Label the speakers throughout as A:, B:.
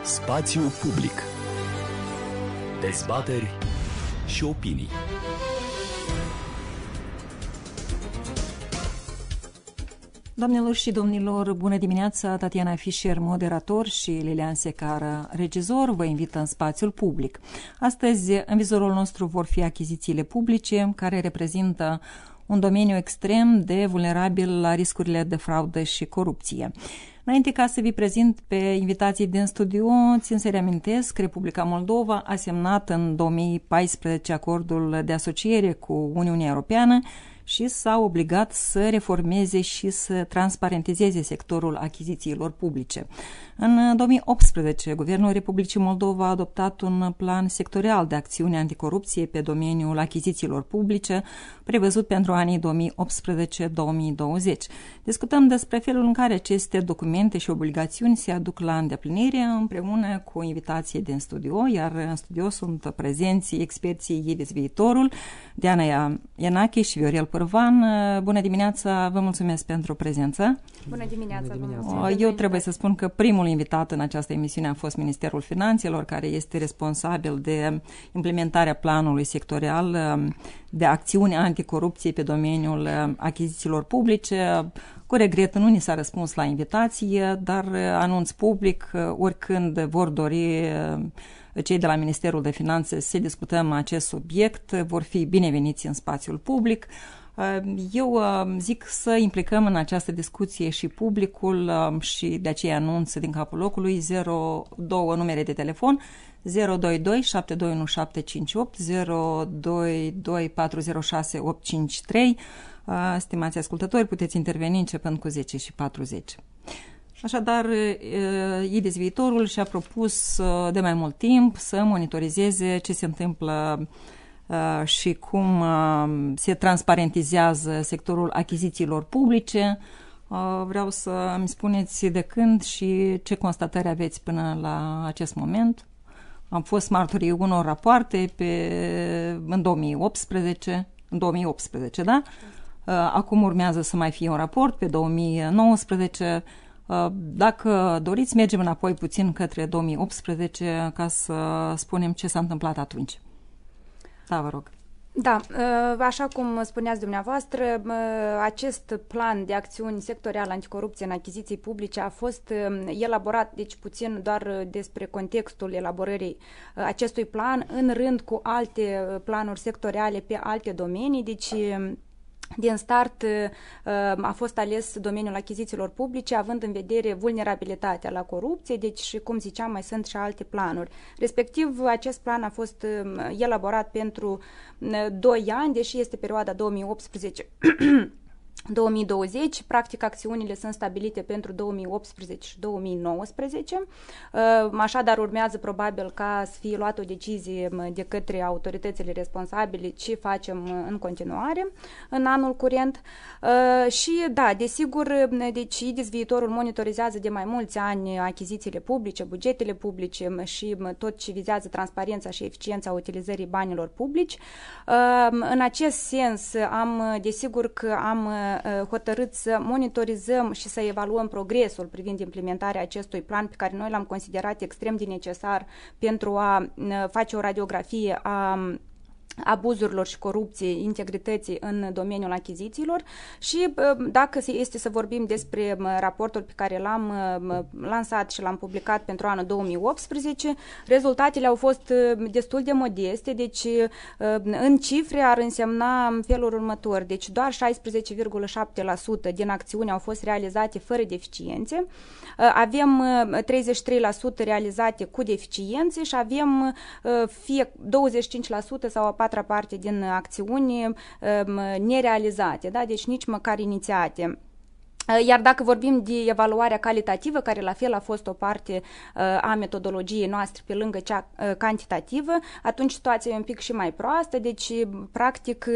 A: Spațiu public. Dezbateri și opinii.
B: Doamnelor și domnilor, bună dimineața! Tatiana Fischer, moderator, și Lilian Secara, regizor, vă invită în spațiul public. Astăzi, în vizorul nostru vor fi achizițiile publice, care reprezintă un domeniu extrem de vulnerabil la riscurile de fraudă și corupție. Înainte ca să vi prezint pe invitații din studio, țin să reamintesc, Republica Moldova a semnat în 2014 acordul de asociere cu Uniunea Europeană și s-a obligat să reformeze și să transparentizeze sectorul achizițiilor publice. În 2018, Guvernul Republicii Moldova a adoptat un plan sectorial de acțiune anticorupție pe domeniul achizițiilor publice, prevăzut pentru anii 2018-2020. Discutăm despre felul în care aceste documente și obligațiuni se aduc la îndeplinire împreună cu invitații din studio, iar în studio sunt prezenți experții Idis Viitorul, Diana Ienache și Viorel Pârvan. Bună dimineața, vă mulțumesc pentru prezență.
C: Bună dimineața.
B: Eu trebuie să spun că primul invitat în această emisiune a fost Ministerul Finanțelor, care este responsabil de implementarea planului sectorial de acțiune anticorupție pe domeniul achizițiilor publice. Cu regret nu ni s-a răspuns la invitație, dar anunț public, oricând vor dori cei de la Ministerul de Finanțe să discutăm acest subiect, vor fi bineveniți în spațiul public. Eu zic să implicăm în această discuție și publicul și de aceea anunț din capul locului 02 numere de telefon 022 721758 022 406 853. Stimați ascultători, puteți interveni începând cu 10 și 40. Așadar, Idis Viitorul și-a propus de mai mult timp să monitorizeze ce se întâmplă și cum se transparentizează sectorul achizițiilor publice. Vreau să îmi spuneți de când și ce constatări aveți până la acest moment. Am fost martorii unor rapoarte în 2018, da? Acum urmează să mai fie un raport pe 2019. Dacă doriți, mergem înapoi puțin către 2018 ca să spunem ce s-a întâmplat atunci. Da, vă rog.
C: Da, așa cum spuneați dumneavoastră, acest plan de acțiuni sectorial anticorupție în achiziții publice a fost elaborat, deci puțin doar despre contextul elaborării acestui plan, în rând cu alte planuri sectoriale pe alte domenii, deci din start a fost ales domeniul achizițiilor publice, având în vedere vulnerabilitatea la corupție, deci și cum ziceam, mai sunt și alte planuri. Respectiv, acest plan a fost elaborat pentru 2 ani, deși este perioada 2018 2020, practic acțiunile sunt stabilite pentru 2018 și 2019, așadar urmează probabil ca să fie luată o decizie de către autoritățile responsabile ce facem în continuare în anul curent și da, desigur, deci Idis Viitorul monitorizează de mai mulți ani achizițiile publice, bugetele publice și tot ce vizează transparența și eficiența utilizării banilor publici. În acest sens, desigur că am hotărât să monitorizăm și să evaluăm progresul privind implementarea acestui plan pe care noi l-am considerat extrem de necesar pentru a face o radiografie a abuzurilor și corupției, integrității în domeniul achizițiilor și dacă este să vorbim despre raportul pe care l-am lansat și l-am publicat pentru anul 2018, rezultatele au fost destul de modeste, deci în cifre ar însemna în felul următor, deci doar 16,7% din acțiuni au fost realizate fără deficiențe, avem 33% realizate cu deficiențe și avem fie 25% sau a patra parte din acțiuni nerealizate, da? Deci nici măcar inițiate. Iar dacă vorbim de evaluarea calitativă, care la fel a fost o parte a metodologiei noastre pe lângă cea cantitativă, atunci situația e un pic și mai proastă, deci practic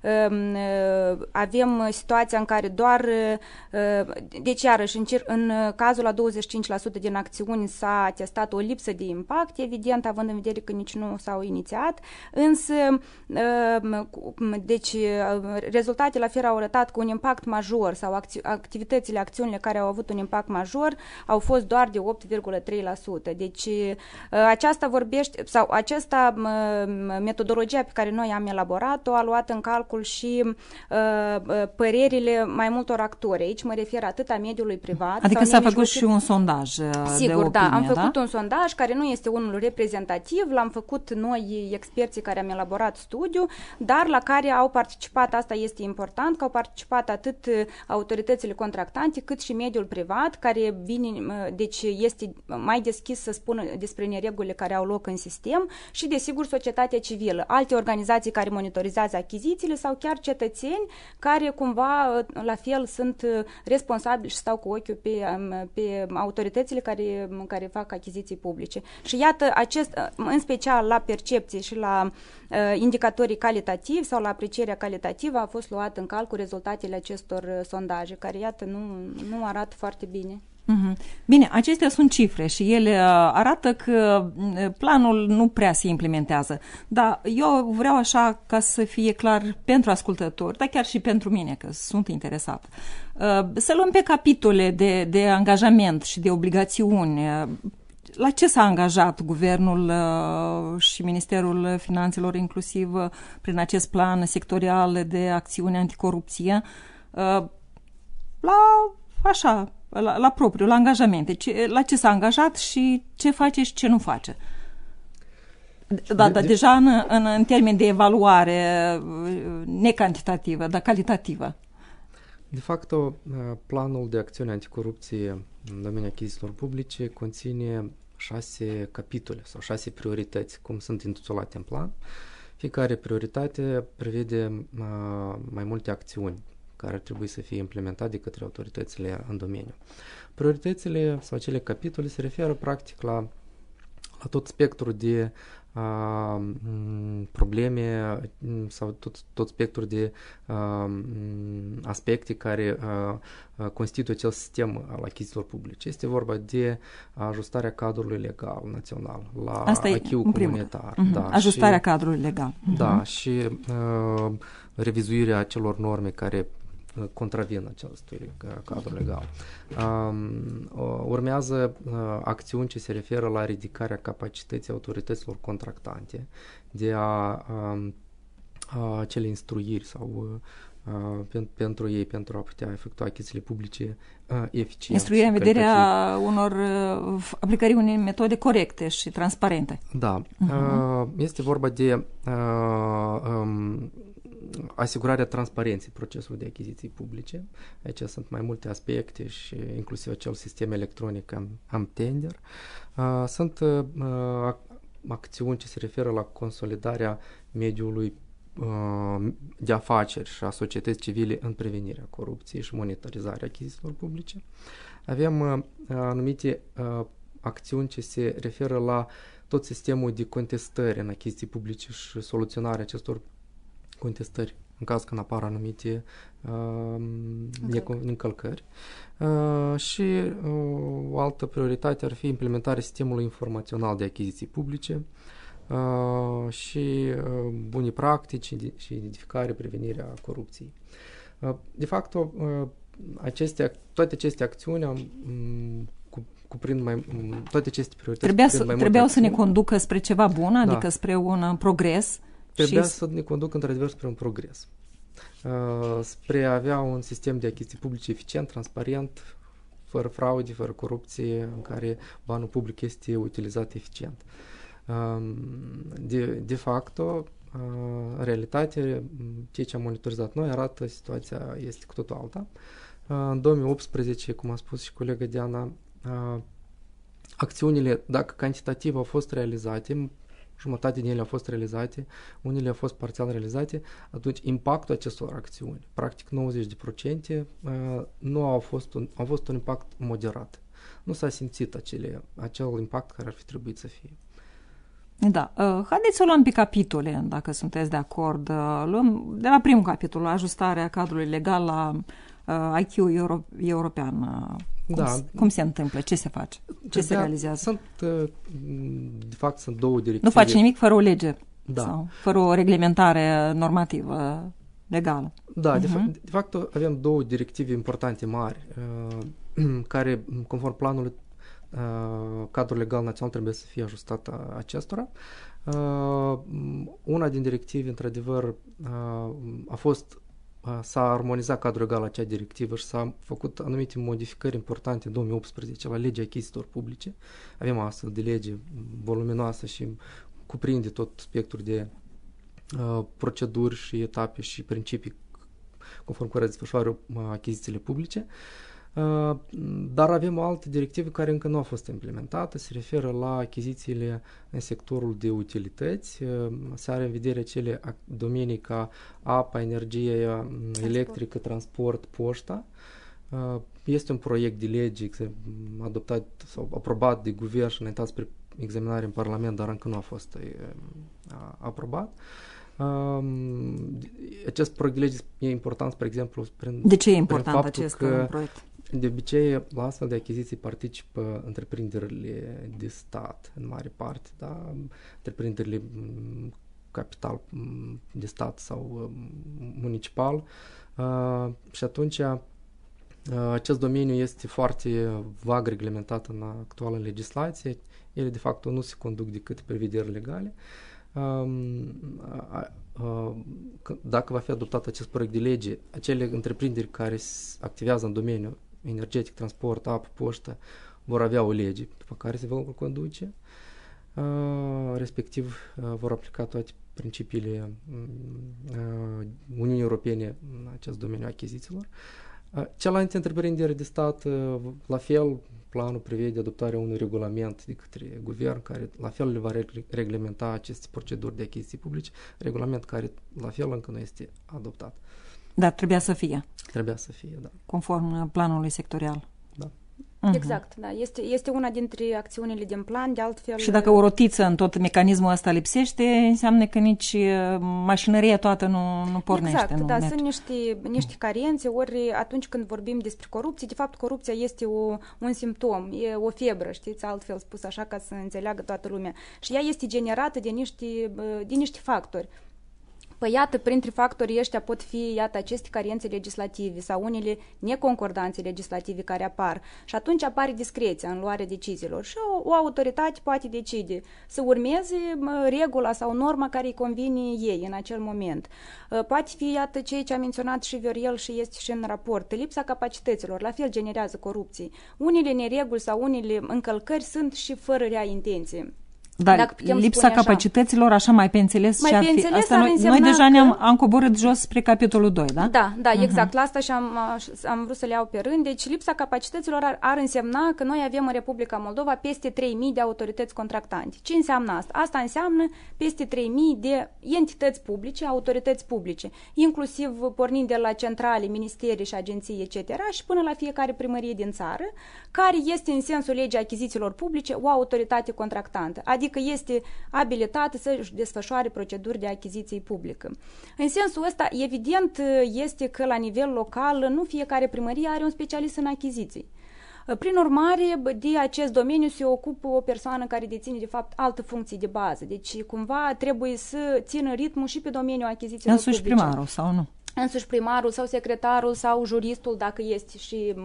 C: avem situația în care doar, deci iarăși în cazul la 25% din acțiuni s-a atestat o lipsă de impact, evident, având în vedere că nici nu s-au inițiat, însă deci rezultatele la fel au arătat cu un impact major sau activități activitățile, acțiunile care au avut un impact major au fost doar de 8,3%. Deci aceasta vorbește, sau aceasta metodologia pe care noi am elaborat-o a luat în calcul și părerile mai multor actori. Aici mă refer atât a mediului privat.
B: Adică s-a făcut și un sondaj de opinie,
C: da, am făcut un sondaj care nu este unul reprezentativ, l-am făcut noi, experții care am elaborat studiu, dar la care au participat, asta este important, că au participat atât autoritățile contractante, cât și mediul privat, care vine, deci este mai deschis să spună despre neregulile care au loc în sistem și, desigur, societatea civilă, alte organizații care monitorizează achizițiile sau chiar cetățeni care cumva, la fel, sunt responsabili și stau cu ochiul pe autoritățile care fac achiziții publice. Și iată, în special la percepție și la indicatorii calitativi sau la aprecierea calitativă a fost luat în calcul rezultatele acestor sondaje, care, iată, nu arată foarte bine.
B: Bine, acestea sunt cifre și ele arată că planul nu prea se implementează, dar eu vreau așa ca să fie clar pentru ascultători, dar chiar și pentru mine, că sunt interesat. Să luăm pe capitole de angajament și de obligațiuni. La ce s-a angajat guvernul și Ministerul Finanțelor, inclusiv prin acest plan sectorial de acțiune anticorupție, la propriu, la angajamente. La ce s-a angajat și ce face și ce nu face. Deja în termen de evaluare necantitativă, dar calitativă.
D: De fapt, planul de acțiune anticorupție în domeniul achizițiilor publice conține 6 capitole sau 6 priorități, cum sunt intitulate în plan. Fiecare prioritate prevede mai multe acțiuni care ar trebui să fie implementate de către autoritățile în domeniu. Prioritățile sau acele capitole se referă practic la tot spectrul de probleme sau tot spectrul de aspecte care constituie acel sistem al achizițiilor publice. Este vorba de ajustarea cadrului legal național la acquis-ul comunitar. Da,
B: ajustarea cadrului legal.
D: Da, și revizuirea acelor norme care contravin acestui cadru legal. Urmează acțiuni ce se referă la ridicarea capacității autorităților contractante de acele instruiri sau pentru ei, pentru a putea efectua achizițiile publice eficient.
B: Instruirea în vederea unor aplicării unei metode corecte și transparente.
D: Da. Este vorba de asigurarea transparenței procesului de achiziții publice. Aici sunt mai multe aspecte și inclusiv acel sistem electronic AMTender. Sunt acțiuni ce se referă la consolidarea mediului de afaceri și a societății civile în prevenirea corupției și monitorizarea achizițiilor publice. Avem anumite acțiuni ce se referă la tot sistemul de contestări în achiziții publice și soluționarea acestor contestări în caz când apar anumite încălcări. Și o altă prioritate ar fi implementarea sistemului informațional de achiziții publice și bunii practici și identificare, prevenirea corupției. De fapt, toate aceste acțiuni cuprind toate aceste priorități.
B: Trebuiau să ne conducă spre ceva bun, adică spre un progres.
D: Trebuia să ne conducă într-adevăr spre un progres. Spre a avea un sistem de achiziții publice eficient, transparent, fără fraude, fără corupție, în care banul public este utilizat eficient. De fapt, în realitate, ceea ce am monitorizat noi arată situația este cu totul alta. În 2018, cum a spus și colega Diana, acțiunile, dacă cantitativ au fost realizate, jumătate din ele au fost realizate, unele au fost parțial realizate, atunci impactul acestor acțiuni, practic 90%, nu au fost un impact moderat. Nu s-a simțit acel impact care ar fi trebuit să fie.
B: Da. Haideți să o luăm pe capitole, dacă sunteți de acord. Luăm de la primul capitol, ajustarea cadrului legal la acquis-ul european. Cum se întâmplă? Ce se face? Ce se realizează?
D: De fapt, sunt două directive.
B: Nu face nimic fără o lege sau fără o reglementare normativă legală.
D: Da, de fapt avem două directive importante mari care, conform planului, cadrul legal național trebuie să fie ajustat acestora. Una din directive, într-adevăr, s-a armonizat cadrul legal acea directivă și s-a făcut anumite modificări importante în 2018 la legea achizițiilor publice. Avem o astfel de lege voluminoasă și cuprinde tot spectrul de proceduri și etape și principii conform care desfășoară achizițiile publice. Dar avem o altă directivă care încă nu a fost implementată, se referă la achizițiile în sectorul de utilități, se are în vedere acele domenii ca apa, energie electrică, transport, poșta. Este un proiect de lege adoptat sau aprobat de guvern și înaintat spre examinare în Parlament, dar încă nu a fost aprobat. Acest proiect de lege e important, spre exemplu,
B: de ce e important acest proiect?
D: De obicei, la astfel de achiziții participă întreprinderile de stat, în mare parte, da? Întreprinderile capital de stat sau municipal și atunci acest domeniu este foarte vag reglementat în actuală legislație. Ele, de fapt, nu se conduc decât prevederi legale. Dacă va fi adoptat acest proiect de lege, acele întreprinderi care activează în domeniul energetic, transport, apă, poștă, vor avea o lege după care se vor conduce, respectiv vor aplica toate principiile Uniunii Europene în acest domeniu achizițiilor. Celelalte întreprinderi de stat, la fel, planul prevede adoptarea unui regulament de către guvern care la fel le va reglementa aceste proceduri de achiziții publice, regulament care la fel încă nu este adoptat.
B: Dar trebuia să fie.
D: Trebuia să fie, da.
B: Conform planului sectorial.
D: Da.
C: Exact, da. Este una dintre acțiunile din plan, de altfel...
B: Și dacă o rotiță în tot mecanismul ăsta lipsește, înseamnă că nici mașinăria toată nu pornește.
C: Exact, da, sunt niște carențe, ori atunci când vorbim despre corupție, de fapt corupția este un simptom, e o febră, știți, altfel spus așa ca să înțeleagă toată lumea. Și ea este generată de niște factori. Păi iată, printre factorii ăștia pot fi, iată, aceste carențe legislative sau unele neconcordanțe legislative care apar. Și atunci apare discreția în luarea deciziilor. Și o autoritate poate decide să urmeze regula sau norma care îi convine ei în acel moment. Poate fi, iată, ceea ce a menționat și Viorel și este și în raport. Lipsa capacităților, la fel generează corupții. Unele nereguli sau unele încălcări sunt și fără rea intenție.
B: Dar lipsa capacităților, așa mai pe înțeles,
C: mai pe înțeles
B: asta noi deja am coborât jos spre capitolul 2, da?
C: Da, exact. La asta și am vrut să le iau pe rând. Deci lipsa capacităților ar însemna că noi avem în Republica Moldova peste 3.000 de autorități contractante. Ce înseamnă asta? Asta înseamnă peste 3.000 de entități publice, autorități publice, inclusiv pornind de la centrale, ministerii și agenții, etc., și până la fiecare primărie din țară, care este în sensul legii achizițiilor publice o autoritate contractantă, adică este abilitată să-și desfășoare proceduri de achiziții publică. În sensul ăsta, evident este că la nivel local nu fiecare primărie are un specialist în achiziții. Prin urmare, de acest domeniu se ocupă o persoană care deține, de fapt, altă funcție de bază. Deci, cumva, trebuie să țină ritmul și pe domeniul achizițiilor publice.
B: Însuși primarul, sau nu?
C: Însuși primarul sau secretarul sau juristul, dacă este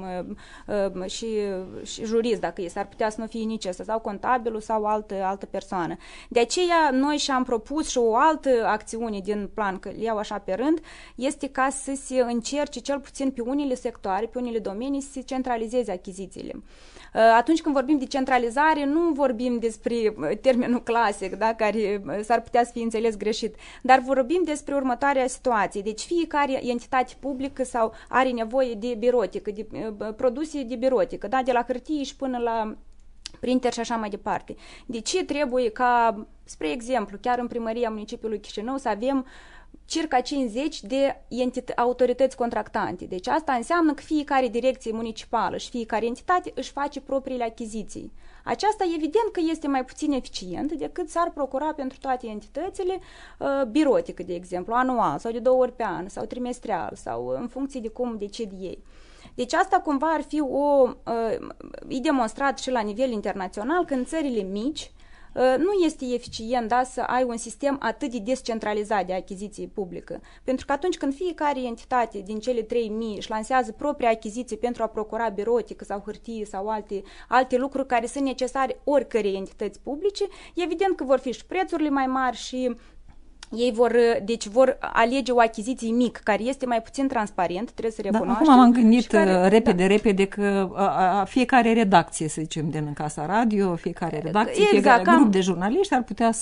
C: și jurist, dacă este, ar putea să nu fie nici ăsta, sau contabilul sau altă persoană. De aceea noi și-am propus și o altă acțiune din plan, că le iau așa pe rând, este ca să se încerce cel puțin pe unele sectoare, pe unele domenii, să se centralizeze achizițiile. Atunci când vorbim de centralizare, nu vorbim despre termenul clasic, da, care s-ar putea să fie înțeles greșit, dar vorbim despre următoarea situație. Deci fiecare entitate publică sau are nevoie de birotică, de produse de birotică, da, de la hârtie și până la printer și așa mai departe. De ce trebuie ca, spre exemplu, chiar în primăria municipiului Chișinău să avem circa 50 de autorități contractante. Deci asta înseamnă că fiecare direcție municipală și fiecare entitate își face propriile achiziții. Aceasta evident că este mai puțin eficient decât s-ar procura pentru toate entitățile birotică, de exemplu, anual sau de 2 ori pe an sau trimestrial sau în funcție de cum decid ei. Deci asta cumva ar fi e demonstrat și la nivel internațional că în țările mici nu este eficient, da, să ai un sistem atât de descentralizat de achiziție publică. Pentru că atunci când fiecare entitate din cele 3000 își lansează propria achiziție pentru a procura birotică sau hârtie sau alte lucruri care sunt necesare oricărei entități publice, evident că vor fi și prețurile mai mari și ei vor alege o achiziție mică, care este mai puțin transparent, trebuie să recunoaștem.
B: Acum m-am gândit repede că fiecare redacție, să zicem, din Casa Radio, fiecare redacție, fiecare grup de jurnaliști ar putea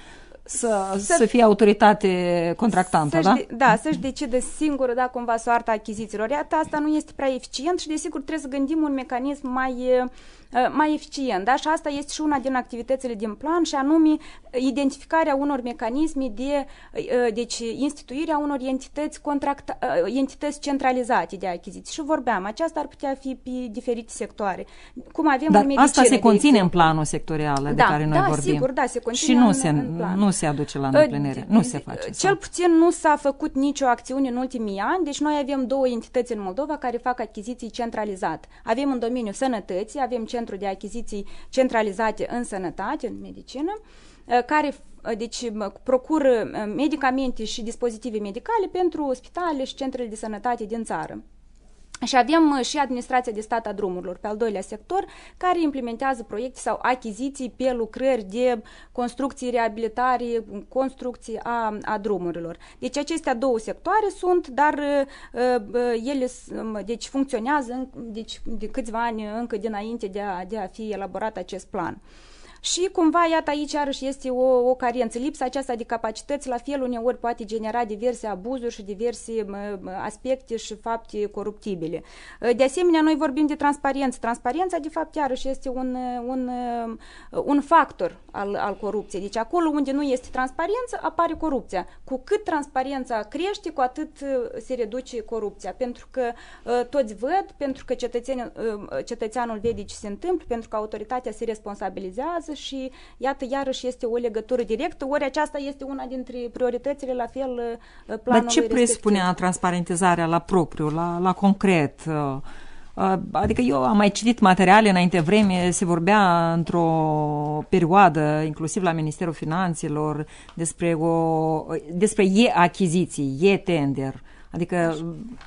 B: să fie autoritate contractantă, da?
C: Să-și decidă singură, da, cumva soarta achizițiilor. Iată, asta nu este prea eficient și, desigur, trebuie să gândim un mecanism mai eficient, da? Și asta este și una din activitățile din plan, și identificarea unor mecanisme deci instituirea unor entități centralizate de achiziții. Și vorbeam, aceasta ar putea fi pe diferite sectoare. Cum avem
B: Dar
C: în medicină,
B: asta se conține în planul sectorial de care noi vorbim.
C: Sigur, se conține
B: și
C: în plan.
B: Nu se aduce la îndeplinire, nu se face.
C: Cel puțin nu s-a făcut nicio acțiune în ultimii ani, deci noi avem 2 entități în Moldova care fac achiziții centralizate. Avem în domeniul sănătății, avem Centrul de Achiziții Centralizate în Sănătate, în medicină, care procură medicamente și dispozitive medicale pentru spitalele și centrele de sănătate din țară. Și avem și Administrația de Stat a Drumurilor, pe al doilea sector, care implementează proiecte sau achiziții pe lucrări de construcții, reabilitare, construcții a drumurilor. Deci acestea 2 sectoare sunt, dar ele funcționează de câțiva ani încă dinainte de a fi elaborat acest plan. Și cumva, iată, aici iarăși este o carență. Lipsa aceasta de capacități la fel uneori poate genera diverse abuzuri și diverse aspecte și fapte coruptibile. De asemenea, noi vorbim de transparență. Transparența, de fapt, iarăși este un factor al corupției. Deci acolo unde nu este transparență, apare corupția. Cu cât transparența crește, cu atât se reduce corupția. Pentru că toți văd, pentru că cetățeanul vede ce se întâmplă, pentru că autoritatea se responsabilizează și iată, iarăși este o legătură directă, ori aceasta este una dintre prioritățile, la fel, planului.
B: Dar ce presupunea transparentizarea la propriu, la concret? Adică eu am mai citit materiale înainte vreme, se vorbea într-o perioadă, inclusiv la Ministerul Finanțelor, despre e-achiziții, e-tender. Adică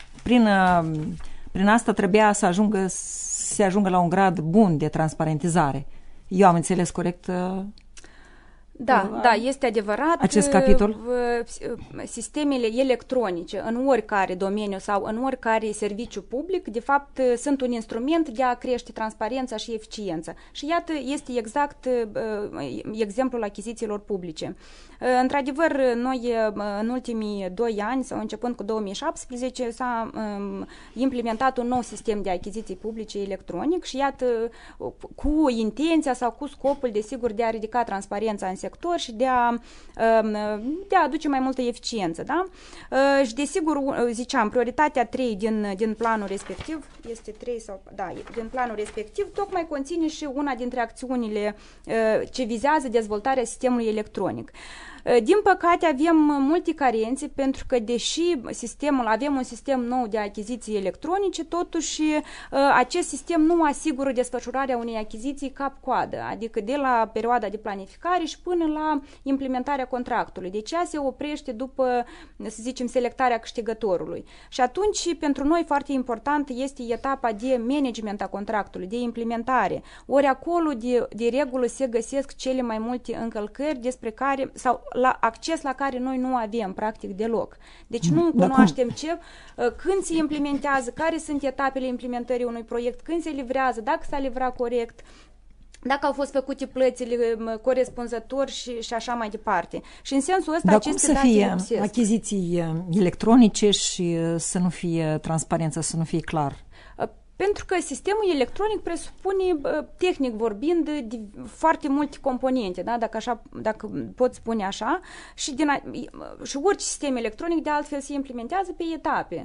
B: prin asta trebuia să se ajungă la un grad bun de transparentizare. Eu am înțeles corect?
C: Da, este adevărat.
B: Acest capitol?
C: Sistemele electronice în oricare domeniu sau în oricare serviciu public, de fapt, sunt un instrument de a crește transparența și eficiența. Și iată, este exact exemplul achizițiilor publice. Într-adevăr, noi în ultimii 2 ani, sau începând cu 2017, s-a implementat un nou sistem de achiziții publice electronic și iată, cu intenția sau cu scopul, desigur, de a ridica transparența în sector și de a aduce mai multă eficiență. Da? Și desigur, ziceam, prioritatea 3 din planul respectiv, este 3 sau, da, din planul respectiv, tocmai conține și una dintre acțiunile ce vizează dezvoltarea sistemului electronic. Din păcate avem multe carențe pentru că deși avem un sistem nou de achiziții electronice, totuși acest sistem nu asigură desfășurarea unei achiziții cap-coadă, adică de la perioada de planificare și până la implementarea contractului. Deci ea se oprește după, să zicem, selectarea câștigătorului. Și atunci, pentru noi foarte important este etapa de management a contractului, de implementare. Ori acolo, de regulă, se găsesc cele mai multe încălcări despre care, sau la acces la care noi nu avem, practic, deloc. Deci nu cunoaștem când se implementează, care sunt etapele implementării unui proiect, când se livrează, dacă s-a livrat corect, dacă au fost făcute plățile corespunzător și așa mai departe. Și în sensul ăsta aceste date lipsesc.
B: Cum să fie achiziții electronice și să nu fie transparență, să nu fie clar?
C: Pentru că sistemul electronic presupune, tehnic vorbind, foarte multe componente, da? Dacă pot spune așa, și orice sistem electronic de altfel se implementează pe etape.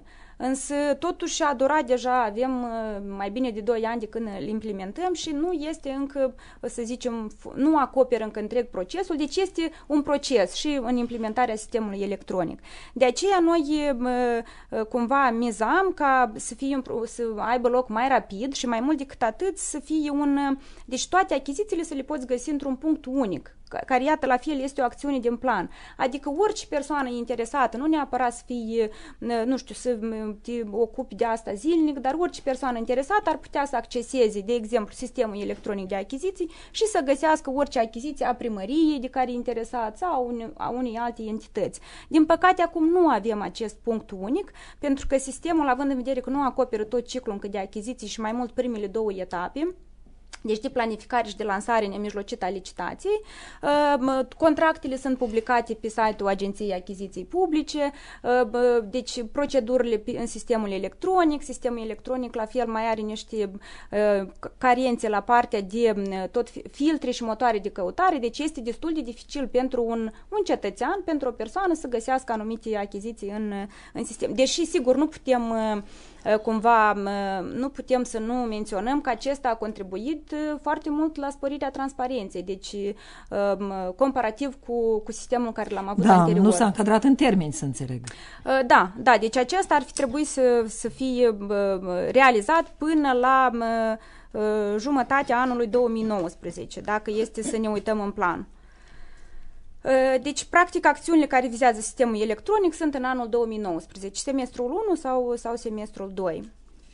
C: însă totuși a durat deja, avem mai bine de 2 ani de când îl implementăm și nu este încă, să zicem, nu acoperă încă întreg procesul, deci este un proces și în implementarea sistemului electronic. De aceea noi cumva mizam ca să aibă loc mai rapid și mai mult decât atât să fie deci toate achizițiile să le poți găsi într-un punct unic, care, iată, la fel este o acțiune din plan. Adică orice persoană interesată, nu neapărat să fie, nu știu, să te ocupi de asta zilnic, dar orice persoană interesată ar putea să acceseze, de exemplu, sistemul electronic de achiziții și să găsească orice achiziție a primăriei de care e interesat sau a unei alte entități. Din păcate, acum nu avem acest punct unic, pentru că sistemul, având în vedere că nu acoperă tot ciclul încă de achiziții și mai mult primele 2 etape, deci de planificare și de lansare nemijlocită a licitației. Contractele sunt publicate pe site-ul Agenției Achiziții Publice, deci procedurile în sistemul electronic la fel mai are niște carențe la partea de tot filtre și motoare de căutare, deci este destul de dificil pentru un cetățean, pentru o persoană să găsească anumite achiziții în sistem. Deși, sigur, nu putem să nu menționăm că acesta a contribuit foarte mult la sporirea transparenței, deci comparativ cu sistemul care l-am avut anterior.
B: Nu s-a încadrat în termeni, să înțeleg.
C: Da, deci acesta ar fi trebuit să fie realizat până la jumătatea anului 2019, dacă este să ne uităm în plan. Deci, practic, acțiunile care vizează sistemul electronic sunt în anul 2019, semestrul 1 sau semestrul 2.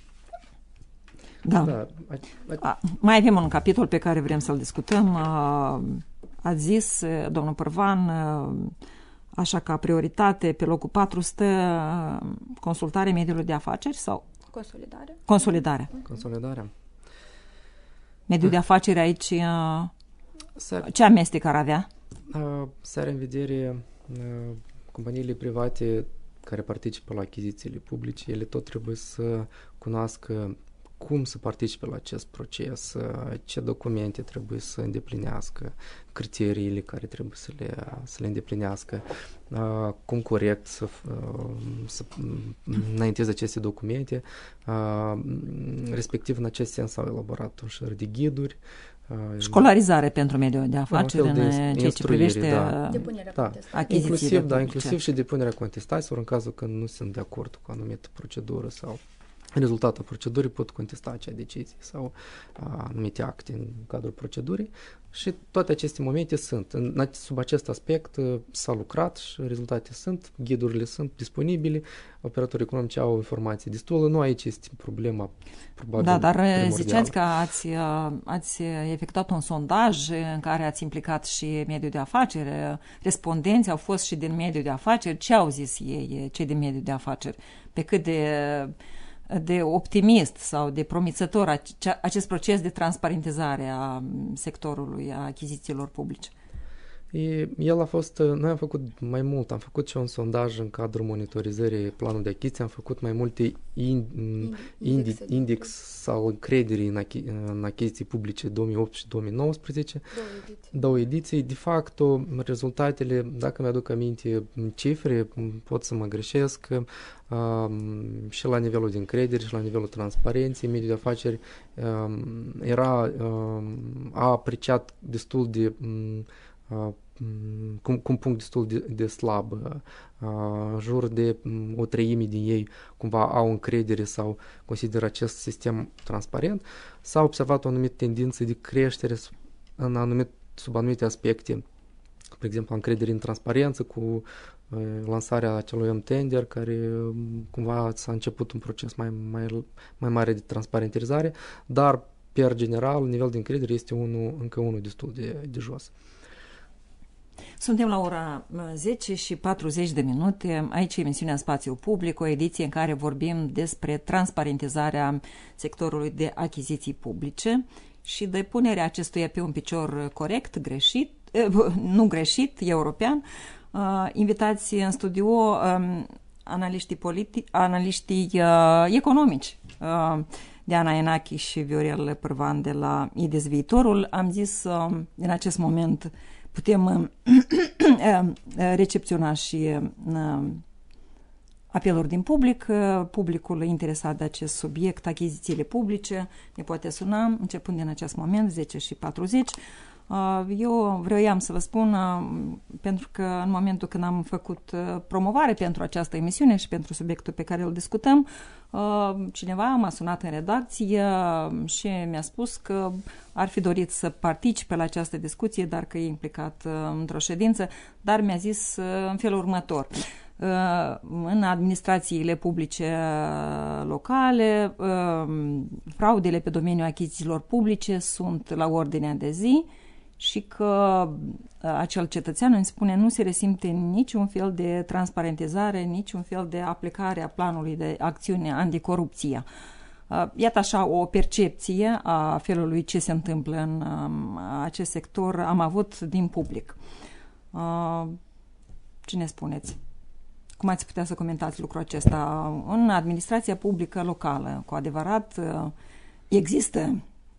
B: Da. Mai avem un capitol pe care vrem să-l discutăm. Ați zis, domnul Părvan, așa ca prioritate, pe locul 4 stă consultarea mediului de afaceri sau? Consolidarea. Mediul de afaceri aici, ce amestec ar avea?
D: Să are în vedere companiile private care participă la achizițiile publice, ele tot trebuie să cunoască cum să participe la acest proces, ce documente trebuie să îndeplinească, criteriile care trebuie să le îndeplinească, cum corect să înainteze aceste documente, respectiv în acest sens s-au elaborat un șir de ghiduri,
B: școlarizare pentru mediul de afaceri în ceea ce privește achizițiile
D: inclusiv și depunerea contestațiilor în cazul când nu sunt de acord cu o anumită procedură sau rezultatul procedurii pot contesta acea decizie sau anumite acte în cadrul procedurii și toate aceste momente sunt. Sub acest aspect s-a lucrat și rezultate sunt, ghidurile sunt disponibile, operatorii economici au informații destulă, nu aici este problema probabil primordială.
B: Ziceați că ați efectuat un sondaj în care ați implicat și mediul de afaceri, respondenții au fost și din mediul de afaceri, ce au zis ei, cei din mediul de afaceri, pe cât de optimist sau de promițător acest proces de transparentizare a sectorului, a achizițiilor publice?
D: Noi am făcut mai mult, am făcut și un sondaj în cadrul monitorizării planului de achiziție, am făcut mai multe index sau încredere în achiziții publice 2008 și 2019, două ediții. De fapt, rezultatele, dacă mi-aduc aminte cifre, pot să mă greșesc, și la nivelul de încredere și la nivelul transparenței, mediul de afaceri a apreciat destul de cu un punct destul de slab. Jur de o treime din ei cumva au încredere sau consideră acest sistem transparent. S-a observat o anumită tendință de creștere sub anumite aspecte, de exemplu încredere în transparență cu lansarea acelui M-Tender, care cumva s-a început un proces mai mare de transparentizare, dar per general nivelul de încredere este încă unul destul de jos.
B: Suntem la ora 10:40. Aici e emisiunea Spațiu Public, o ediție în care vorbim despre transparentizarea sectorului de achiziții publice și de punerea acestuia pe un picior corect, european. Invitați în studio analiștii economici, Diana Enachi și Viorel Părvan de la IDES Viitorul. Am zis, în acest moment putem recepționa și apeluri din public. Publicul interesat de acest subiect, achizițiile publice, ne poate suna începând din acest moment, 10:40. Eu vreau să vă spun, pentru că în momentul când am făcut promovare pentru această emisiune și pentru subiectul pe care îl discutăm, cineva m-a sunat în redacție și mi-a spus că ar fi dorit să participe la această discuție, dar că e implicat într-o ședință, dar mi-a zis în felul următor: în administrațiile publice locale, fraudele pe domeniul achizițiilor publice sunt la ordinea de zi și că acel cetățean îmi spune nu se resimte niciun fel de transparentizare, niciun fel de aplicare a planului de acțiune anticorupție. Iată așa o percepție a felului ce se întâmplă în acest sector am avut din public. Ce ne spuneți? Cum ați putea să comentați lucrul acesta? În administrația publică locală, cu adevărat, există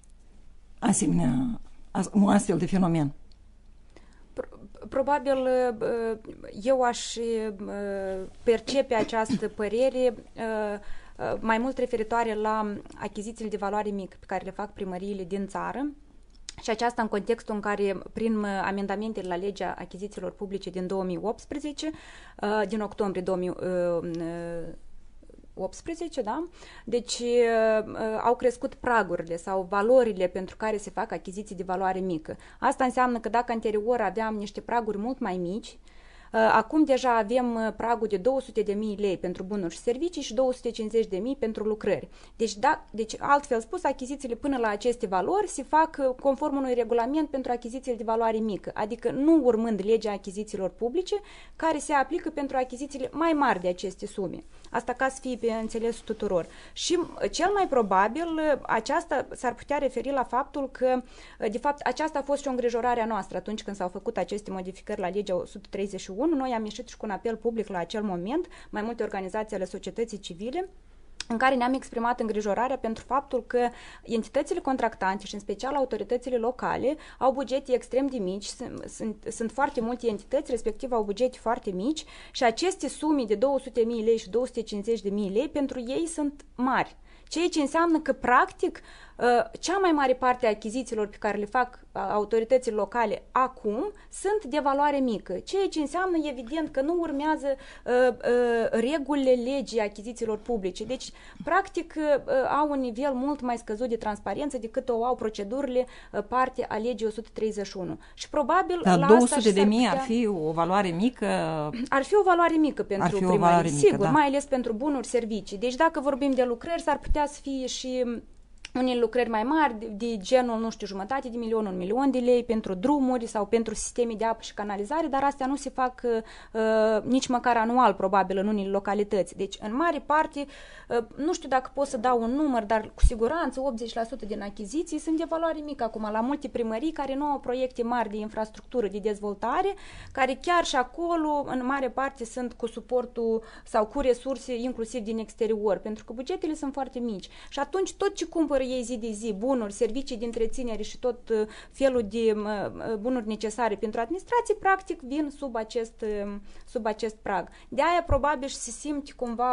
B: un astfel de fenomen?
C: Probabil eu aș percepe această părere mai mult referitoare la achizițiile de valoare mică pe care le fac primăriile din țară, și aceasta în contextul în care, prin amendamentele la legea achizițiilor publice din 2018, din octombrie 2018, da? Deci au crescut pragurile sau valorile pentru care se fac achiziții de valoare mică. Asta înseamnă că dacă anterior aveam niște praguri mult mai mici, acum deja avem pragul de 200.000 lei pentru bunuri și servicii și 250.000 pentru lucrări. Deci, altfel spus, achizițiile până la aceste valori se fac conform unui regulament pentru achizițiile de valoare mică, adică nu urmând legea achizițiilor publice, care se aplică pentru achizițiile mai mari de aceste sume. Asta ca să fie pe înțelesul tuturor. Și cel mai probabil aceasta s-ar putea referi la faptul că, de fapt, aceasta a fost și o îngrijorare a noastră atunci când s-au făcut aceste modificări la legea 131. Noi am ieșit și cu un apel public la acel moment, mai multe organizații ale societății civile, în care ne-am exprimat îngrijorarea pentru faptul că entitățile contractante și în special autoritățile locale au bugete extrem de mici, sunt foarte multe entități, respectiv au bugete foarte mici și aceste sume de 200.000 lei și 250.000 lei pentru ei sunt mari. Ceea ce înseamnă că, practic, cea mai mare parte a achizițiilor pe care le fac autoritățile locale acum sunt de valoare mică, ceea ce înseamnă, evident, că nu urmează regulile legii achizițiilor publice. Deci, practic, au un nivel mult mai scăzut de transparență decât o au procedurile parte a legii 131. Și probabil
B: la 200.000
C: putea...
B: ar fi o valoare mică?
C: Ar fi o valoare mică pentru primării, sigur,
B: da.
C: Mai ales pentru bunuri, servicii. Deci, dacă vorbim de lucrări, s-ar putea să fie și unele lucrări mai mari, de genul, nu știu, 1,5 milion, 1 milion de lei pentru drumuri sau pentru sisteme de apă și canalizare, dar astea nu se fac nici măcar anual, probabil, în unele localități. Deci, în mare parte, nu știu dacă pot să dau un număr, dar cu siguranță 80% din achiziții sunt de valoare mică acum, la multe primării care nu au proiecte mari de infrastructură, de dezvoltare, care chiar și acolo, în mare parte, sunt cu suportul sau cu resurse inclusiv din exterior, pentru că bugetele sunt foarte mici. Și atunci tot ce cumpără ei zi de zi, bunuri, servicii de întreținere și tot felul de bunuri necesare pentru administrație, practic vin sub acest prag. De aia probabil se simte cumva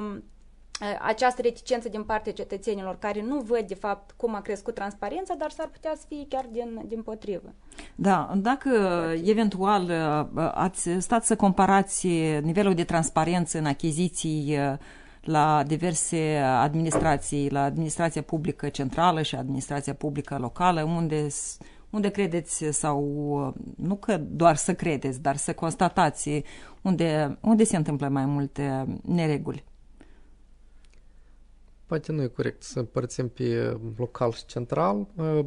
C: această reticență din partea cetățenilor care nu văd de fapt cum a crescut transparența, dar s-ar putea să fie chiar din potrivă.
B: Da, dacă eventual ați stat să comparați nivelul de transparență în achiziții la diverse administrații, la administrația publică centrală și administrația publică locală, unde credeți sau, nu că doar să credeți, dar să constatați unde se întâmplă mai multe nereguli?
D: Poate nu e corect să împărțim pe local și central,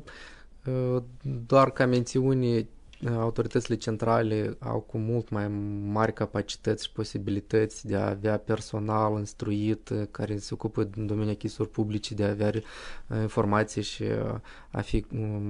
D: doar ca mențiune, autoritățile centrale au cu mult mai mari capacități și posibilități de a avea personal instruit care se ocupă din domeniul achizițiilor publice, de a avea informații și a fi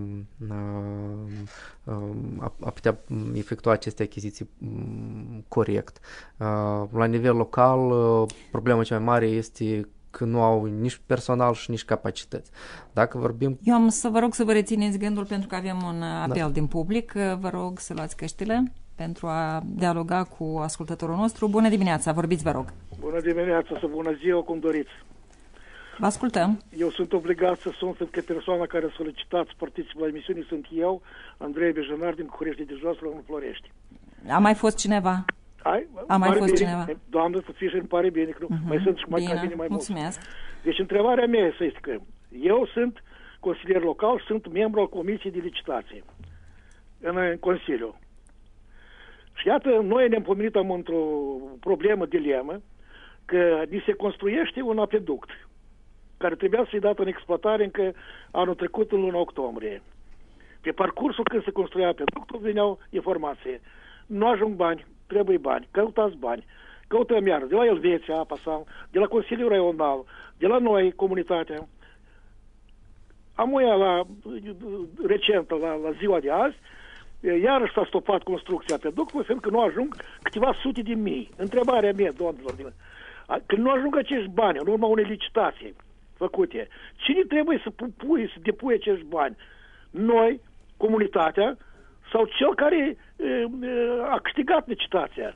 D: a putea efectua aceste achiziții corect. La nivel local, problema cea mai mare este că nu au nici personal și nici capacități. Dacă vorbim...
B: Eu am să vă rog să vă rețineți gândul pentru că avem un apel din public. Vă rog să luați căștile. pentru a dialoga cu ascultătorul nostru. Bună dimineața, vorbiți, vă rog.
E: Bună dimineața, să bună ziua, cum doriți.
B: Vă ascultăm.
E: Eu sunt obligat să sun că persoana care a solicitat să participe la emisiune sunt eu, Andrei Bejenar, din Cucurești de Jos, la Florești.
B: A mai fost cineva? A mai fost cineva?
E: Doamnă, să fie și îmi pare bine, că mai sunt și mai ca mine mai
B: mulțumesc.
E: Mulți. Deci întrebarea mea este că eu sunt consilier local și sunt membru al Comisiei de Licitație în Consiliu. Și iată, noi ne-am pomenit într-o problemă, dilemă, că ni se construiește un apeduct care trebuia să-i dat în exploatare încă anul trecut, în luna octombrie. Pe parcursul când se construia apeductul, veneau informații. Nu ajung bani, trebuie bani, căutați bani, căutăm iar de la Elveția, apa sau, de la Consiliul Raional, de la noi, comunitatea. Recent, la ziua de azi, iarăși s-a stopat construcția apeductului, fiindcă nu ajung câteva sute de mii. Întrebarea mea, doamnelor, când nu ajung acești bani, în urma unei licitații făcute, cine trebuie să depuie acești bani? Noi, comunitatea, sau cel care a câștigat licitația?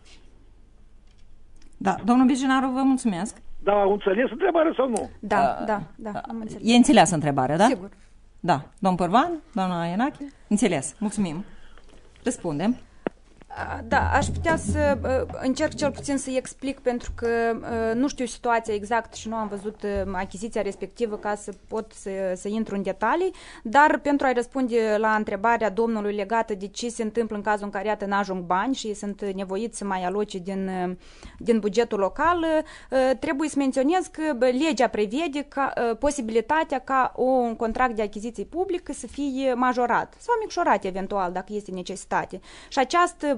B: Da, domnul Bejenaru, vă mulțumesc.
E: Da, am înțeles întrebarea sau nu?
C: Da, am înțeles.
B: E înțeleasă întrebarea, da?
C: Sigur.
B: Da. Domn Părvan, doamna Ienache, înțeles. Mulțumim. Răspundem.
C: Da, aș putea să încerc cel puțin să-i explic, pentru că nu știu situația exactă și nu am văzut achiziția respectivă ca să pot să intru în detalii, dar pentru a-i răspunde la întrebarea domnului legată de ce se întâmplă în cazul în care, iată, n-ajung bani și sunt nevoiți să mai aloce din bugetul local, trebuie să menționez că legea prevede posibilitatea ca un contract de achiziții publică să fie majorat sau micșorat eventual, dacă este necesitate. Și această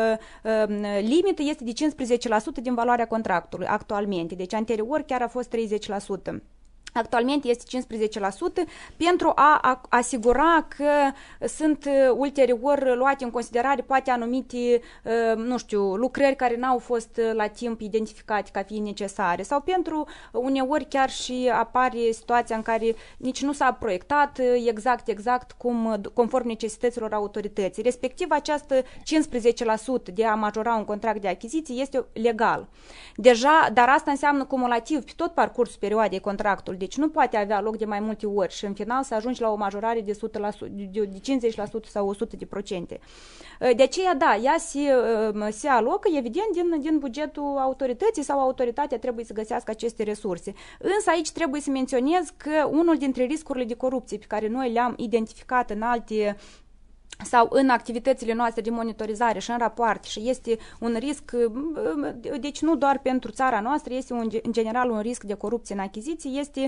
C: limită este de 15% din valoarea contractului actualmente, deci anterior chiar a fost 30%. Actualmente este 15% pentru a asigura că sunt ulterior luate în considerare poate anumite, nu știu, lucrări care n-au fost la timp identificate ca fiind necesare, sau pentru uneori chiar și apare situația în care nici nu s-a proiectat exact conform necesităților autorității. Respectiv, această 15% de a majora un contract de achiziții este legal. Deja, dar asta înseamnă cumulativ pe tot parcursul perioadei contractului. Deci nu poate avea loc de mai multe ori și în final să ajungi la o majorare de 100%, de 50% sau 100%. De aceea, da, ea se alocă, evident, din bugetul autorității, sau autoritatea trebuie să găsească aceste resurse. Însă aici trebuie să menționez că unul dintre riscurile de corupție pe care noi le-am identificat în alte sau în activitățile noastre de monitorizare și în rapoarte, și este un risc, deci nu doar pentru țara noastră, este în general un risc de corupție în achiziții, este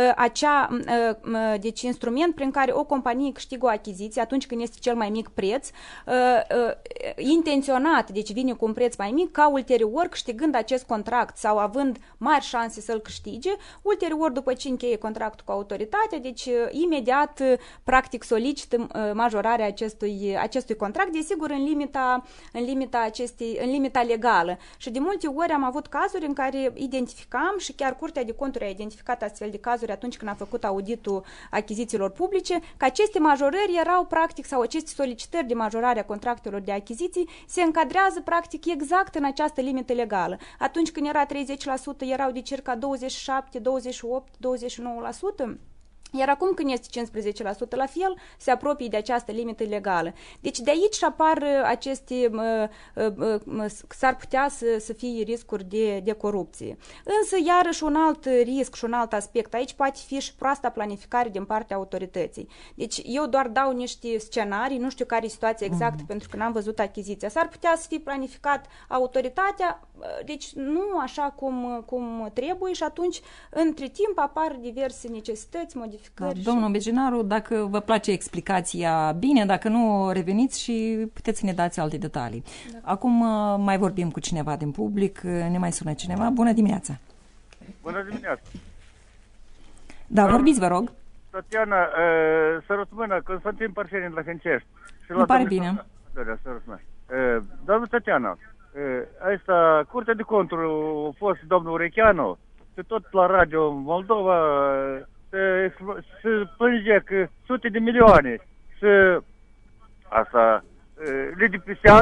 C: deci instrument prin care o companie câștigă o achiziție atunci când este cel mai mic preț, intenționat, deci vine cu un preț mai mic, ca ulterior, câștigând acest contract sau având mari șanse să-l câștige, ulterior, după ce încheie contractul cu autoritatea, deci imediat, practic, solicită majorarea acestui contract, desigur în limita legală. Și de multe ori am avut cazuri în care identificam, și chiar Curtea de Conturi a identificat astfel de cazuri atunci când a făcut auditul achizițiilor publice, că aceste majorări erau practic, sau aceste solicitări de majorare a contractelor de achiziții se încadrează practic exact în această limită legală. Atunci când era 30%, erau de circa 27, 28, 29%. Iar acum când este 15%, la fel, se apropie de această limită legală. Deci de aici apar aceste, s-ar putea să fie riscuri de corupție. Însă, iarăși, un alt risc și un alt aspect aici poate fi și proasta planificare din partea autorității. Deci eu doar dau niște scenarii, nu știu care e situația exactă, pentru că n-am văzut achiziția. S-ar putea să fie planificat autoritatea, deci nu așa cum trebuie, și atunci, între timp, apar diverse necesități, modificări.
B: Da, domnul Bejenaru, dacă vă place explicația, bine, dacă nu, reveniți și puteți să ne dați alte detalii. Da. Acum mai vorbim cu cineva din public, ne mai sună cineva. Bună dimineața!
F: Bună dimineața!
B: Da, vorbiți, vă rog.
F: Tatiana, sărut mâna, Constantin Parfenin la Hâncești.
B: Îmi pare bine.
F: Doamna Tatiana, asta, Curtea de Conturi a fost domnul Urecheanu, și tot la Radio Moldova se plânge că sute de milioane și asta le depresează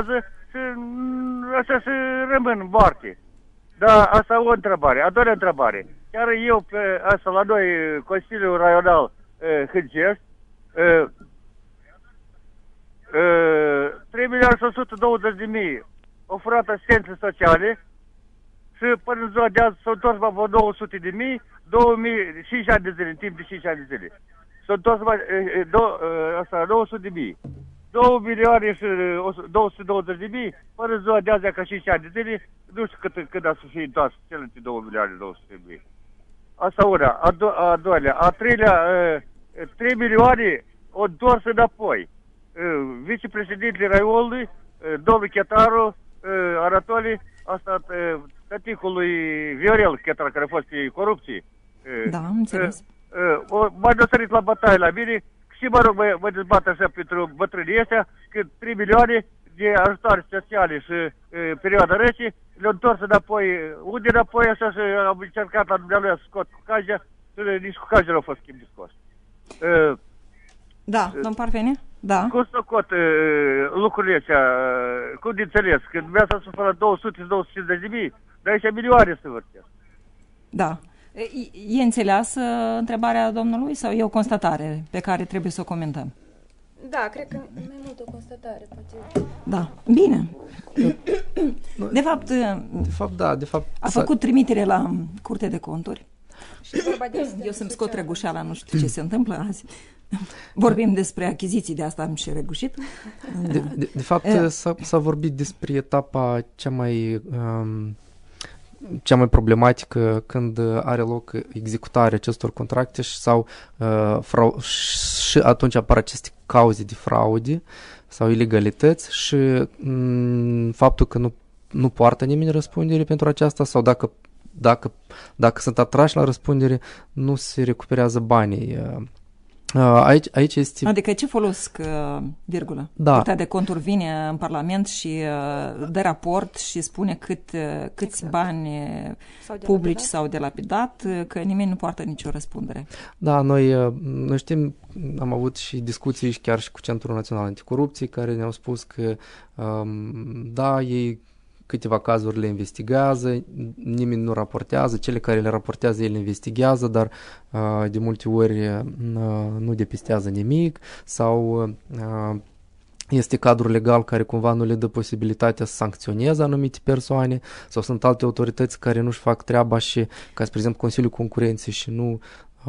F: Așa să rămân moarte. Da, asta o întrebare. A doua întrebare. Chiar eu, asta la noi, Consiliul Raional Hângești, 3.120.000 au furat asistențe sociale și până în ziua de azi s-au întors mai 900.000, 5 ani de zile, în timp de 5 ani de zile. S-au întors mai 900.000. 2 milioane și 220.000, până în ziua de azi, ca 5 ani de zile, nu știu cât a să fie întors celelalte 2 milioane 200.000. Asta una. A doilea. A treilea, 3 milioane o întors înapoi. Vicepreședintele Raiolului, domnul Chetaru, Anatoli, asta tăticul lui Viorel Chetaru, care a fost pe corupție.
B: Da, am înțeles.
F: M-a dosărit la bătaie la mine și mă rog, mă dezbat așa pentru bătrânii ăștia, că 3 milioane de ajutoare sociale și perioada rece le-au întors înapoi, unde înapoi, așa, și am încercat la dumneavoastră să scot cu cagea, și nici cu cagea nu a fost schimb de scos.
B: Da, domn Parfenie? Da.
F: Cum să cot lucrurile astea, cum de înțeles, că dumneavoastră să fără 200-250.000, dar aici milioane să vârtesc.
B: Da. E înțeleasă întrebarea domnului sau e o constatare pe care trebuie să o comentăm?
C: Da, cred că mai mult o constatare, poate.
B: Da, bine. De fapt,
D: da,
B: a făcut trimitere la Curtea de Conturi.
C: Și vorba de
B: eu să-mi scot răgușeala, nu știu ce se întâmplă azi. Vorbim despre achiziții, de asta am și răgușit.
D: De fapt, s-a vorbit despre etapa cea mai problematică când are loc executarea acestor contracte și atunci apar aceste cauze de fraude sau ilegalități și faptul că nu poartă nimeni răspundere pentru aceasta sau dacă sunt atrași la răspundere, nu se recuperează banii. Aici este...
B: Adică ce folos virgulă?
D: Da.
B: Curtea de Conturi vine în Parlament și dă raport și spune câți bani publici s-au delapidat, că nimeni nu poartă nicio răspundere.
D: Da, noi știm, am avut și discuții chiar și cu Centrul Național Anticorupție, care ne-au spus că da, ei câteva cazuri le investigează, nimeni nu raportează, cele care le raportează ele investigează, dar de multe ori nu depistează nimic sau este cadrul legal care cumva nu le dă posibilitatea să sancționeze anumite persoane sau sunt alte autorități care nu-și fac treaba și, ca spre exemplu Consiliul Concurenței și nu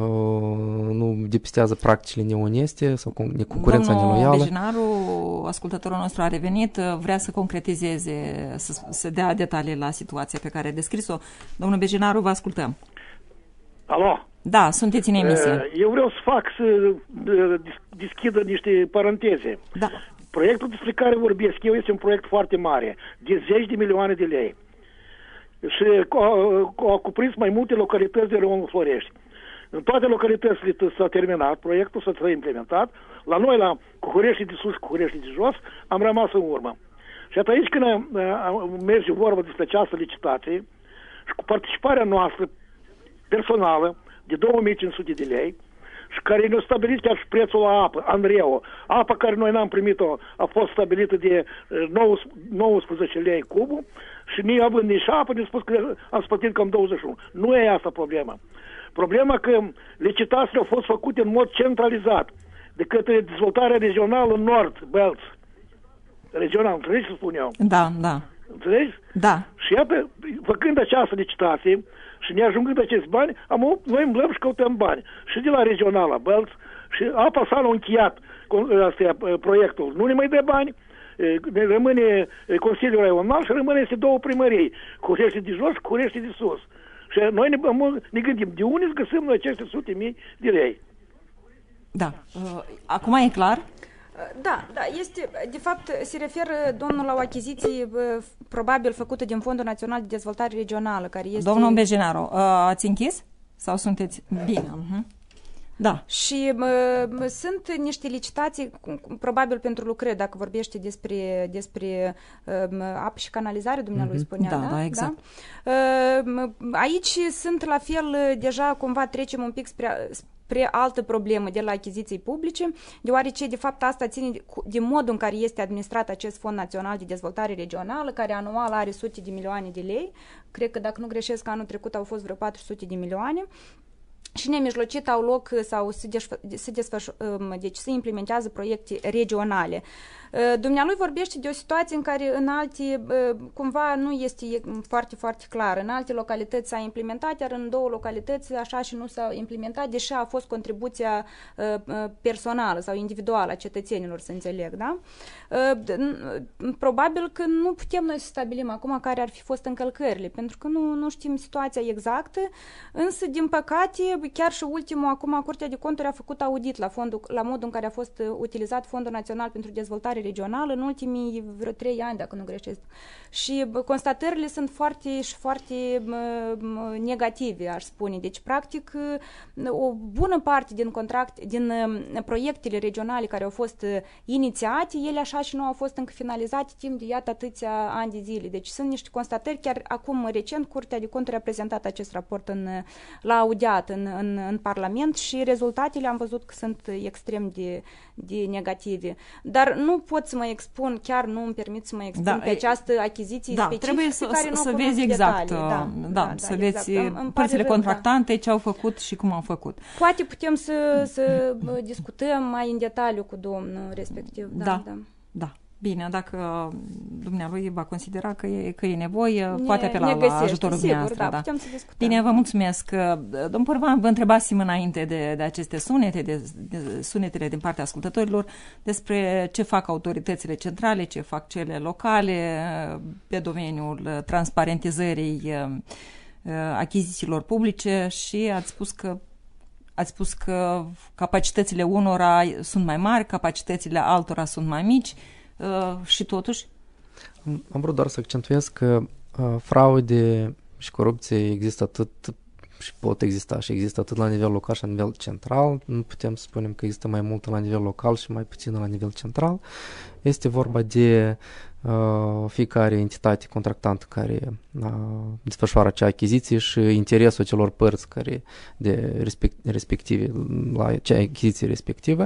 D: depistează practicile neoneste sau concurența neloială.
B: Domnul Bejinaru, ascultătorul nostru a revenit, vrea să concretizeze, să dea detalii la situația pe care a descris-o. Domnul Bejinaru, vă ascultăm.
E: Alo?
B: Da, sunteți în emisie.
E: Eu vreau să deschidă niște paranteze.
B: Da.
E: Proiectul despre care vorbesc eu este un proiect foarte mare, de 10 de milioane de lei. Și a cuprins mai multe localități de Râul Florești. În toate localitățile s-a terminat proiectul, s-a implementat. La noi, la Cucurești de sus, Cucurești de jos, am rămas în urmă. Și aici când merge vorba despre această licitație și cu participarea noastră personală de 2500 de lei și care ne-a stabilit chiar și prețul la apă, Andreu. Apa care noi n-am primit-o a fost stabilită de 19 lei cubul și nici având nici apă, ne-a spus că am plătit cam 21. Nu e asta problema. Problema că licitațiile au fost făcute în mod centralizat de către dezvoltarea regională Nord, Belț. Regional, înțelegi ce spun eu?
B: Da, da.
E: Înțelegi?
B: Da.
E: Și iată, făcând această licitație și ne ajungând acești bani, noi îmblăm și căutăm bani. Și de la regionala Belț și apa s-a încheiat proiectul. Nu ne mai dă bani, ne rămâne Consiliul Raional și rămâne este două primării, Curești de jos, Curești de sus. Și noi ne gândim, de unde găsim noi aceste 100.000 de lei?
B: Da. Acum e clar?
C: Da, este, de fapt, se referă domnul la o achiziție probabil făcută din Fondul Național de Dezvoltare Regională, care este...
B: Domnul Bejinaru, ați închis? Sau sunteți... Bine. Da.
C: Și sunt niște licitații, probabil pentru lucrări, dacă vorbește despre apă și canalizare, dumnealui spunea,
B: da, exact.
C: Da? Aici sunt la fel, deja cumva trecem un pic spre altă problemă de la achiziții publice, deoarece, de fapt, asta ține de modul în care este administrat acest Fond Național de Dezvoltare Regională, care anual are sute de milioane de lei. Cred că, dacă nu greșesc, anul trecut au fost vreo 400 de milioane. Și nemijlocit au loc sau se implementează proiecte regionale. Dumnealui vorbește de o situație în care în alte, cumva nu este foarte, foarte clar. În alte localități s-a implementat, iar în 2 localități așa și nu s-a implementat, deși a fost contribuția personală sau individuală a cetățenilor, să înțeleg, da? Probabil că nu putem noi să stabilim acum care ar fi fost încălcările, pentru că nu știm situația exactă, însă, din păcate, chiar și ultimul, acum Curtea de Conturi a făcut audit la modul în care a fost utilizat Fondul Național pentru Dezvoltare Regională în ultimii vreo 3 ani, dacă nu greșesc. Și constatările sunt foarte negative, aș spune. Deci, practic, o bună parte din proiectele regionale care au fost inițiate, ele așa și nu au fost încă finalizate timp de iată atâția ani de zile. Deci sunt niște constatări, chiar acum recent Curtea de Conturi a prezentat acest raport la audiat în Parlament și rezultatele am văzut că sunt extrem de negative. Dar nu pot să mă expun, chiar nu îmi permit să mă expun pe această achiziție specifică
B: trebuie
C: care nu
B: să vezi exact, să vezi părțile contractante, ce au făcut și cum au făcut.
C: Poate putem să discutăm mai în detaliu cu domnul respectiv.
B: Da. Bine, dacă dumnealui va considera că e nevoie, poate apela la ajutorul dumneavoastră.
C: Da, putem să discutăm.
B: Bine, vă mulțumesc. Domnul Părvan, vă întrebasem înainte de aceste sunete, de sunetele din partea ascultătorilor, despre ce fac autoritățile centrale, ce fac cele locale pe domeniul transparentizării achizițiilor publice și ați spus că capacitățile unora sunt mai mari, capacitățile altora sunt mai mici. Și totuși?
D: Am vrut doar să accentuez că fraude și corupție există atât și pot exista și există atât la nivel local și la nivel central. Nu putem să spunem că există mai mult la nivel local și mai puțin la nivel central. Este vorba de fiecare entitate contractantă care desfășoară acea achiziție și interesul celor părți care respective la acea achiziție respectivă.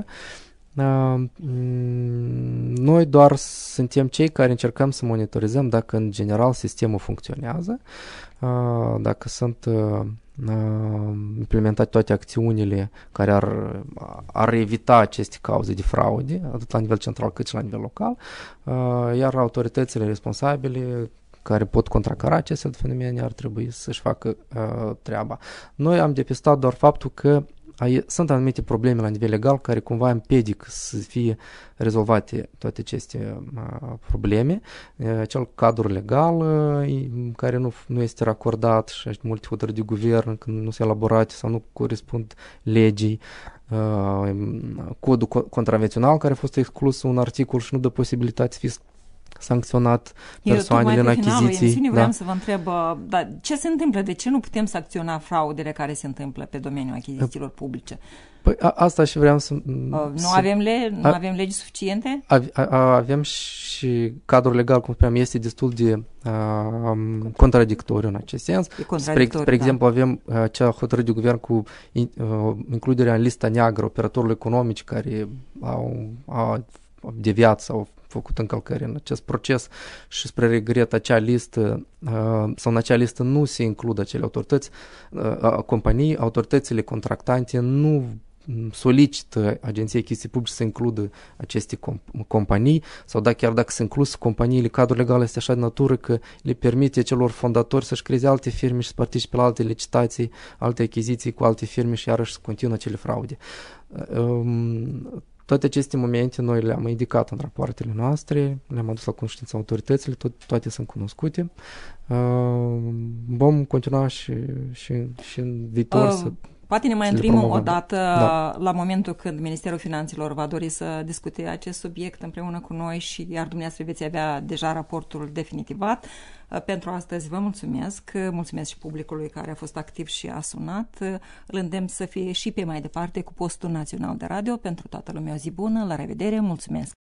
D: Noi doar suntem cei care încercăm să monitorizăm dacă în general sistemul funcționează, dacă sunt implementate toate acțiunile care ar evita aceste cauze de fraude, atât la nivel central cât și la nivel local, iar autoritățile responsabile care pot contracara aceste fenomene ar trebui să-și facă treaba. Noi am depistat doar faptul că sunt anumite probleme la nivel legal care cumva împiedică să fie rezolvate toate aceste probleme. Acel cadru legal care nu este racordat și multe hotărâri de guvern când nu sunt elaborate sau nu corespund legii, codul contravențional care a fost exclus un articol și nu dă posibilitate să fie sancționat persoanele în achiziții.
B: Vreau să vă întreb, ce se întâmplă? De ce nu putem sancționa fraudele care se întâmplă pe domeniul achizițiilor publice?
D: Păi asta și vreau să...
B: Nu avem legi suficiente?
D: Avem și cadrul legal, cum spuneam, este destul de contradictoriu în acest sens. Spre exemplu, avem acea hotărâre de guvern cu includerea în lista neagră operatorului economici care au deviat sau făcut încălcări în acest proces și spre regret acea listă sau în acea listă nu se includ acele autorități, companii, autoritățile contractante nu solicită agenției achiziții publice să includă aceste companii sau chiar dacă se inclus companiile, cadrul legal este așa de natură că le permite celor fondatori să-și creeze alte firme și să participe la alte licitații, alte achiziții cu alte firme și iarăși să continuă acele fraude. Toate aceste momente noi le-am indicat în rapoartele noastre, le-am adus la cunoștința autorităților, toate sunt cunoscute. Vom continua și în viitor să
B: poate ne mai întâlnim o dată la momentul când Ministerul Finanțelor va dori să discute acest subiect împreună cu noi și iar dumneavoastră veți avea deja raportul definitivat. Pentru astăzi vă mulțumesc și publicului care a fost activ și a sunat. Îl îndemn să fie și pe mai departe cu postul național de radio. Pentru toată lumea o zi bună, la revedere, mulțumesc!